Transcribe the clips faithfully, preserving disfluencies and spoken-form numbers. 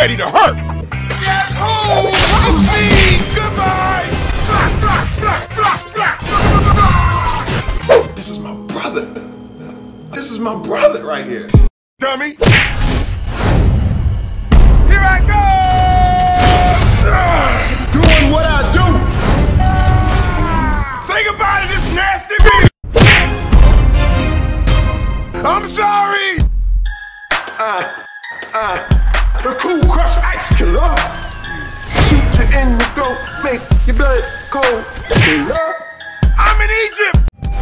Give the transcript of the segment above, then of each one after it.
ready to hurt. Yes, oh, it's me. Goodbye. Blah, blah, blah, blah, blah. This is my brother. This is my brother right here. Dummy. Here I go. Doing what I do. Say goodbye to this nasty beat. I'm sorry. Uh, uh, the Cool Crush Ice Killer. Shoot you in the throat, make your blood cold. Killer. I'm in Egypt.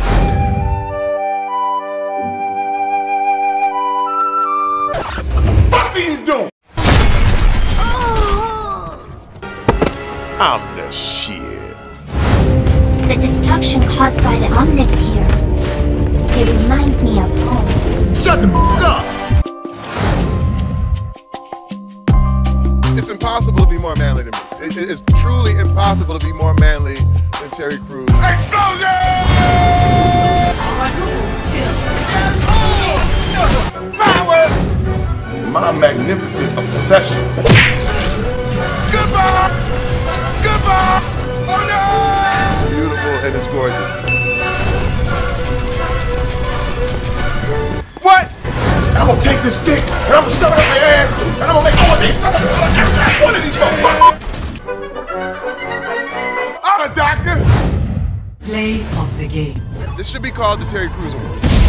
What the fuck are you doing? I'm the shit. The destruction caused by the Omnics here. It reminds me of home. Shut the fuck up! It's impossible to be more manly than me. It, it, it's truly impossible to be more manly than Terry Crews. Explosion! Power! My magnificent obsession. Goodbye! Goodbye! Oh no! It's beautiful and it's gorgeous. What? I'm gonna take this stick and I'm gonna shove it up your ass and I'm gonna make all of these one of these motherfuckers. I'm a doctor. Play of the game. This should be called the Terry Crews Award.